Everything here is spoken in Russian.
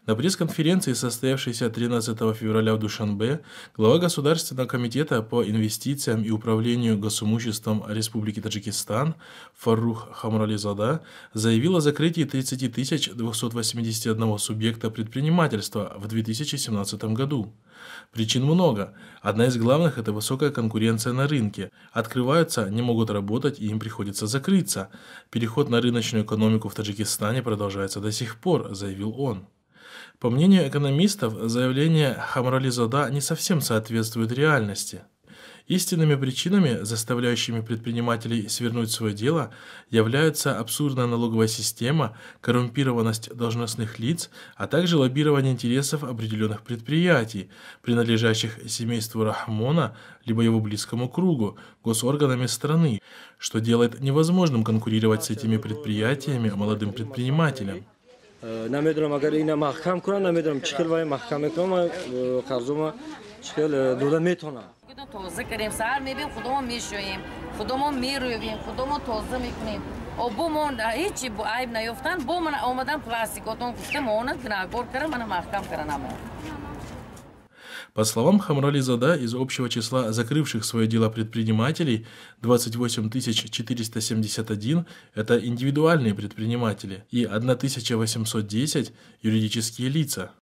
На пресс-конференции, состоявшейся 13 февраля в Душанбе, глава Государственного комитета по инвестициям и управлению госимуществом Республики Таджикистан Фаррух Хамрализада заявил о закрытии 30 281 субъекта предпринимательства в 2017 году. Причин много. Одна из главных – это высокая конкуренция на рынке. Открываются, не могут работать и им приходится закрыться. Переход на рыночную экономику в Таджикистане продолжается до сих пор, заявил он. По мнению экономистов, заявление Хамрализада не совсем соответствует реальности. Истинными причинами, заставляющими предпринимателей свернуть свое дело, являются абсурдная налоговая система, коррумпированность должностных лиц, а также лоббирование интересов определенных предприятий, принадлежащих семейству Рахмона, либо его близкому кругу, госорганами страны, что делает невозможным конкурировать с этими предприятиями молодым предпринимателям. نمیدونم اگر اینا محکم کنن نمیدونم چیکار باید محکم کنم قرضم چیکار دوله میتونم توزیع کردیم سر میبیم خودمون میشویم خودمون میرویم خودمون توزیع میکنیم و بومون هیچی بو عیب نیفتن بومون اومدن پلاستیکاتون گفتم اون گناهگار کردن من محکم کردم. По словам Хамрализада, из общего числа закрывших свое дело предпринимателей 28 471 – это индивидуальные предприниматели и 1810 – юридические лица.